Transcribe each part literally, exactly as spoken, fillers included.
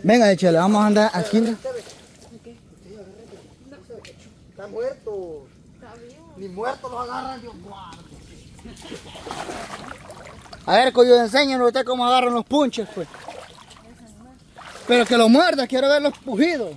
Venga, échale, vamos a andar aquí. Está muerto. Ni muerto lo agarran, Dios guarde. A ver, Coyo, enséñanos usted cómo agarran los punches, pues. Pero que lo muerda, quiero ver los pujidos.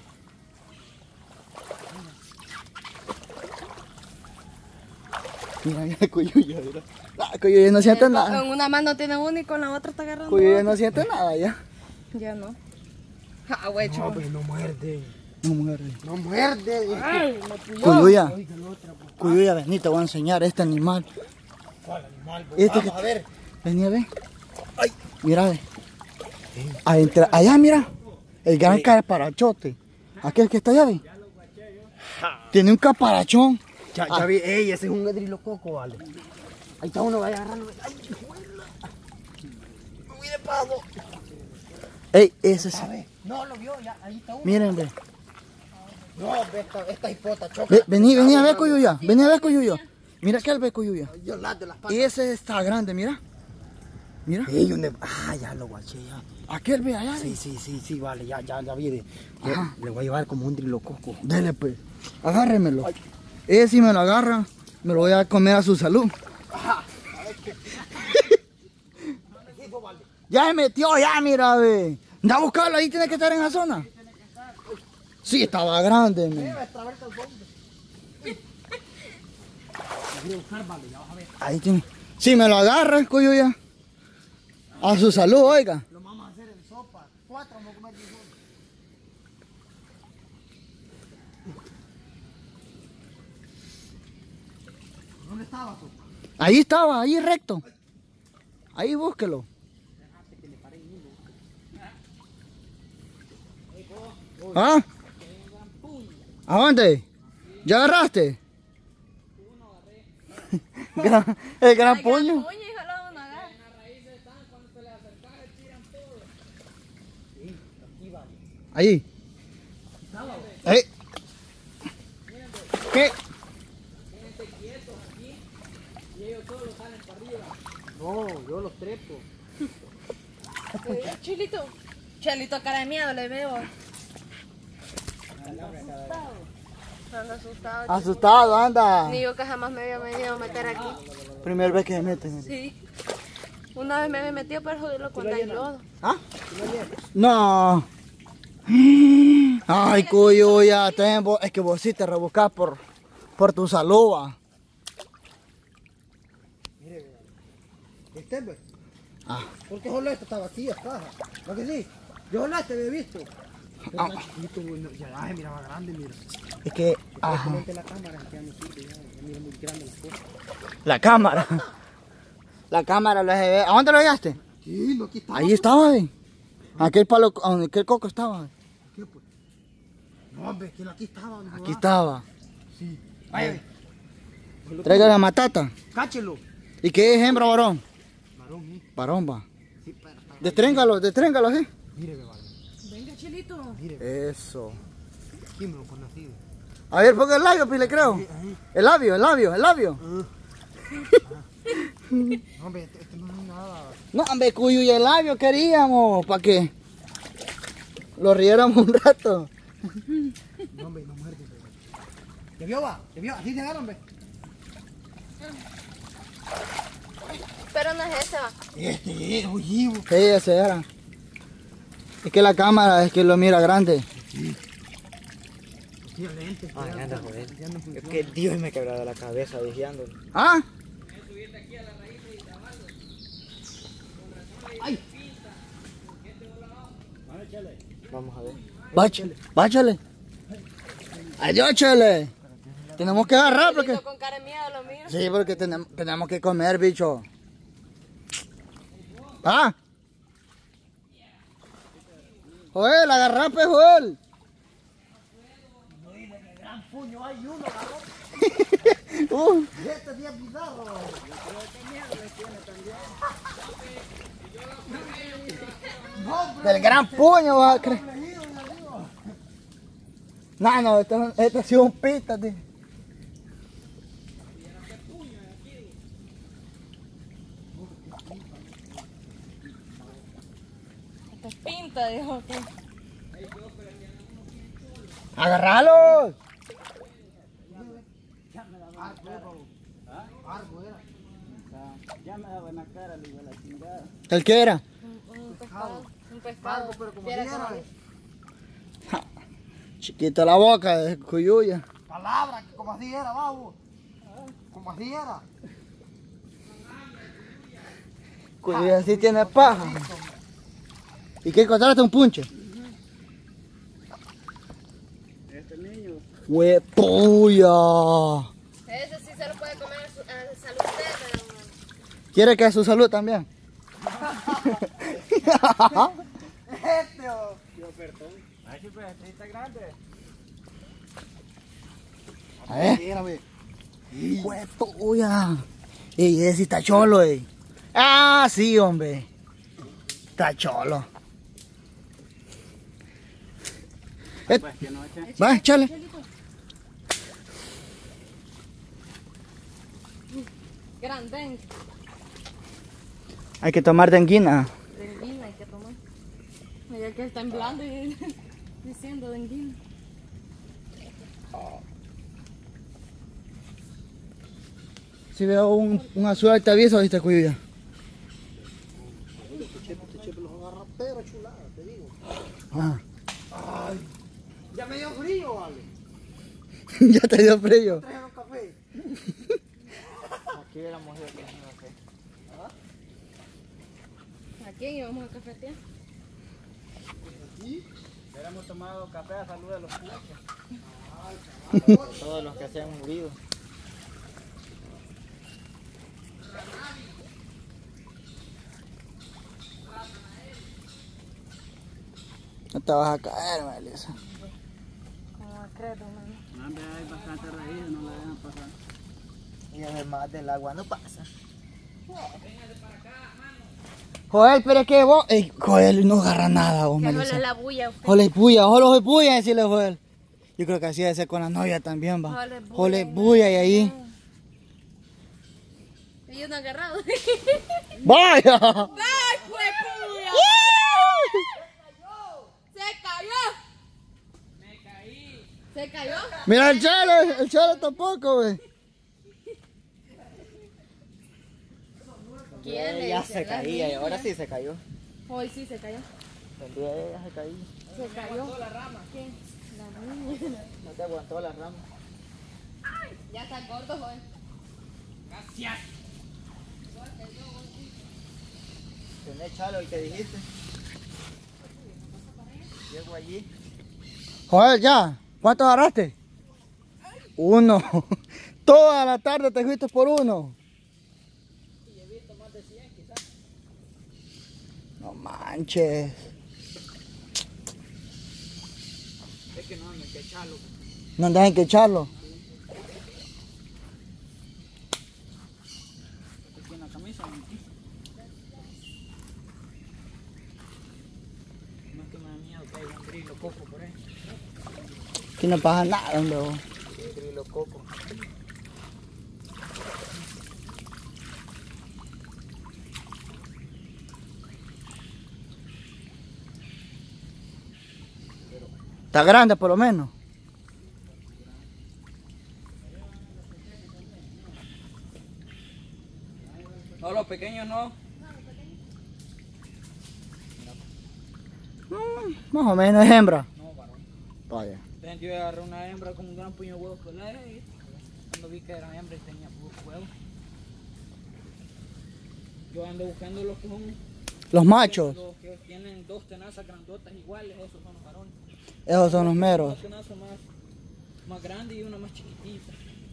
Mira, mira, Coyuya, mira. Ah, Coyuya no siente nada. En una mano tiene uno y con la otra está agarrando. Coyuya no siente nada ya. Ya no. Ah, güey, No, pues no muerde. No muerde. No muerde. Ay, me pilló. Coyuya, Coyuya, vení, te voy a enseñar este animal. ¿Cuál animal? Este Vamos que- a ver. Vení a ver. Ay, mira, ve. Adentro- allá, mira. El gran caparachote. Aquel que está allá, ve. Tiene un caparachón. Ya, ya Ah. vi. Ey, ese es un edrilococo, vale. Ahí está uno, vaya a agarrarlo. Ay, juela. Uy, de paso. Ey, ese es. ¿Sabe? No, lo vio, ya. Ahí está uno. Miren, ve. No, ve esta, esta hipota choca. Ve, vení, vení a ver, Coyuya. Vení a ver, Coyuya. Mira aquel, ve, Coyuya. Yo las de las patas. Y ese está grande, mira. Mira. Ey, un de... Ah, ya lo guaché, ya. Aquel, ve allá. Sí, sí, sí, sí, vale, ya, ya, ya vi. Le, Ajá. le voy a llevar como un drilococo. Dele, pues. Agárremelo. Ese si me lo agarra, me lo voy a comer a su salud. Ya se metió, ya, mira, ve. Anda a buscarlo, ahí tiene que estar en la zona. Sí, estaba grande, me. Ahí tiene. Si me lo agarra, Coyuya. A su salud, oiga. Lo vamos a hacer en sopa. Cuatro vamos a comer de sopa. ¿Dónde estaba tú? Ahí estaba, ahí recto. Ahí búsquelo. ¿Ah? ¿A dónde? ¿Ya agarraste? Gran- el gran Ay, puño. puño, hijo, lo van a agarrar. Ahí. Ahí. ¿Qué? No, yo los trepo. Eh, Chilito. Chelito, cara de miedo le veo. Anda asustado. chico. Asustado, anda. Ni yo que jamás me había venido a meter aquí. Primera vez que se meten. Sí. Una vez me había metido para joderlo con el lodo. ¿Ah? No. Ay, Cuyo, ya tengo. Es que vos sí te rebuscás por, por tu salud. Va. ¿Este, pues? Ah. Porque solo esto está vacío, caja. ¿No que sí? Yo solo este había visto. Pero Ah. está chiquito, bueno, ya, ay, mira, va grande, mira. Es que. Ajá. Ponte la cámara, que ya no sirve, ya, ya mira muy grande las cosas. La cámara. La cámara lo dejé ver. ¿A dónde lo hallaste? Sí, no, aquí está. Ahí estaba, ve. Aquel palo, donde aquel coco estaba. Ve. ¿Qué, pues? No, hombre, que aquí estaba. ¿no? Aquí estaba. Sí. Vaya, Traiga la matata. cáchelo. ¿Y qué es hembra o varón? Varón, ¿eh? Varón, va. Sí, pero está. Destréngalo, destréngalo, ¿sí? Mire, ve, vale. Venga, Chilito. Mire, Eso. aquí me lo pone así. ve. A ver, ponga el labio, pues le creo. Ahí. El labio, el labio, el labio. Ah. No, hombre, este, este no es nada. No, hombre, Cuyo, y el labio queríamos, para que lo riéramos un rato. No, hombre, no muerde. ve. ¿Te vio, va? ¿Te vio? Así se agarran, ve. Pero no es ese, va. Este es, oye, Sí, ese era. Es que la cámara es que lo mira grande. sí, lente. Ay, anda, joder. Ya no Es funciona. que Dios me ha quebrado la cabeza vigiando. ¿Ah? Vamos a ver. Báchale, báchale. Adiós, chale. Tenemos que agarrar porque... Chilito con cara de miedo lo miro. Sí, porque tenemos, tenemos que comer, bicho. ¿Ah? Joel, agarra, pues, Joel. Puño, hay uno, cabrón. Uh, Este día bizarro. del gran puño, va a creer. No, no, este, este ha sido un pita, tío. Esta es pinta, dijo que. ¡Agárralos! Ya me daba en la cara, le digo, la chingada. ¿El qué era? Un, un pescado. Un pescado. Pero como Fiera diera, como- Chiquita la boca de cuyuya. palabra, que como así era, babo. Como así era. Cuyuya sí tiene paja. ¿Y qué encontraste? Un punche. Este niño. ¡Huepuya! Ese sí se lo puede comer a su, a salud usted, pero... ¿Quiere que a su salud también? Este, oh. Tío, perdón. Ay, sí, pues, este está grande. A ver. Mírame. ¡Huepuya! Ey, ese sí está cholo, ey. Ah, sí, hombre. Está cholo. Eh, Pues que no eche. va, échale. Grande. Hay que tomar denguina. Denguina hay que tomar. Mira que está temblando y diciendo denguina. Si veo un, un azul, te aviso, ¿viste, Cuyuya? Este chepe los agarra, pero chulada, te digo. Ah. Ay, ya me dio frío, vale. Ya te dio frío. Trajeron café. Aquí éramos yo que no sé. ¿A quién íbamos a cafetear? Hubiéramos tomado café a salud de los puchos. Todos los que se han murido. No te vas a caer, Melissa. Como credo, mano. No, hombre, hay bastante raíces, no la dejan pasar. Y además del agua no pasa. Joel, pero es que vos... Ey, Joel no agarra nada, vos, Que no Melissa. le la bulla a usted. Joel puya, Joel puya, decirle Joel. Yo creo que así debe ser con la novia también, va. Joel bulla. Joel buya y ahí. Ellos no han agarrado. ¡Vaya! ¡Ay, fue puya! ¡Se cayó! Me caí. ¿Se cayó? Mira el chale, el chale tampoco, güey. ¿Quién le Ya dice? se La caía y niña. ahora sí se cayó. Hoy sí se cayó. El día de ella se cayó. Se cayó. la rama? ¿Quién? La niña. No te aguantó la rama. Ya está corto, joven. Tenés chalo el que dijiste. Llego allí. Joel, ya. ¿Cuánto agarraste? Uno. Toda la tarde te fuiste por uno. No manches. Es que no, no hay que echarlo. No andas en que echarlo. Aquí en la camisa, ¿no? No es que me da miedo que haya un grillo coco por ahí. Aquí no pasa nada, hombre. vos. Sí, grilo coco. Está grande por lo menos. No, los pequeños no. Mm, más o menos es hembra. No, varón. Vaya. Entonces yo agarré una hembra con un gran puño de huevos. Pues la dejé. Cuando vi que era hembra y tenía puros huevos. Yo ando buscando los que son... Los machos. Los que tienen dos tenazas grandotas iguales, esos son los varones. Esos son los meros. Una tenaza más, más grande y una más chiquitita.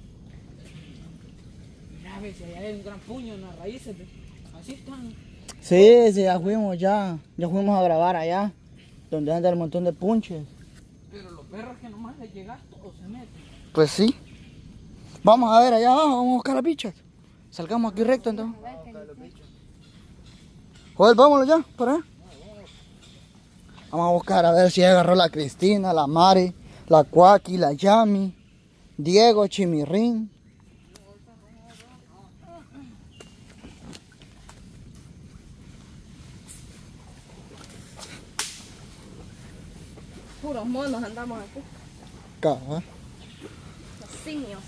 Mira, a ver si allá hay un gran puño en las raíces. ¿Ve? Así están. Sí, sí, ya fuimos ya. Ya fuimos a grabar allá. Donde anda el montón de punches. Pero los perros que nomás les llegas todos se meten. Pues sí. Vamos a ver allá abajo, vamos a buscar las bichas. Salgamos aquí recto entonces. Joder, vámonos ya, por ahí. Vamos a buscar a ver si agarró la Cristina, la Mari, la Cuaki, la Yami, Diego, Chimirrín. puros monos andamos aquí. Cabal. Los simios.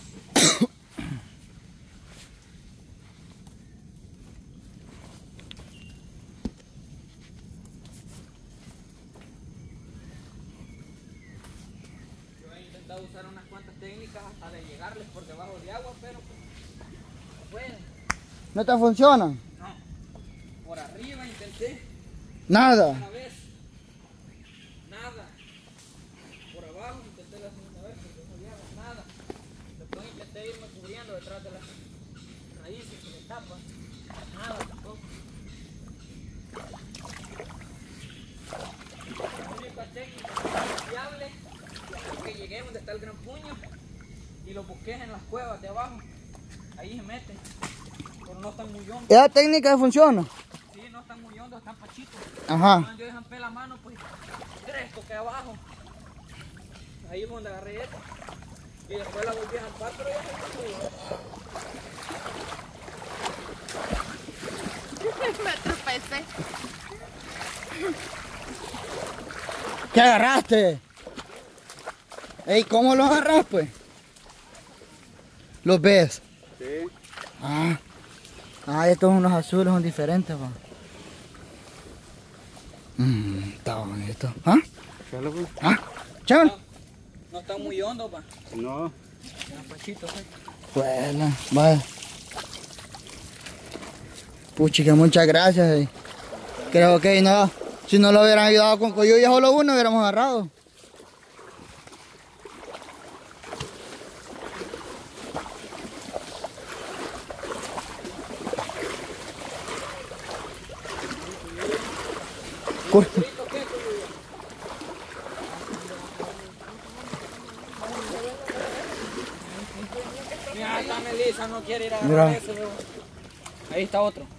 Yo he intentado usar unas cuantas técnicas hasta de llegarles por debajo de agua, pero pues, no pueden. ¿No te funcionan? No. Por arriba intenté Nada. una vez. Nada. Por abajo intenté la segunda vez porque no había nada. Después intenté irme cubriendo detrás de las raíces que le tapan. Nada tampoco. La única técnica fiable es que llegué donde está el gran puño y los busqué en las cuevas de abajo. Ahí se meten, pero no están muy hondos. ¿Esa técnica funciona? Sí, no están muy hondos, están pachitos. Ajá. Cuando yo dejan la mano, pues crezco que abajo. Ahí es donde agarré esta. Y después la volví a jampar, pero ya se Me tropecé. ¿Qué agarraste? Ey, ¿cómo lo agarras, pues? ¿Los ves? Sí. Ah. Ah, estos unos azules son diferentes, va. Mmm, está bonito. ¿Ah? ¿Chalo, pues? ¿Ah? ¿Chaval? no están muy hondos, pa. No. Están pachitos, pues. Bueno, vaya. Puchica, muchas gracias. eh. Creo que no, si no lo hubieran ayudado con coyuya solo uno, hubiéramos agarrado. Cor- Mira, está Melissa, no quiere ir a Mira. agarrar eso. Ahí está otro.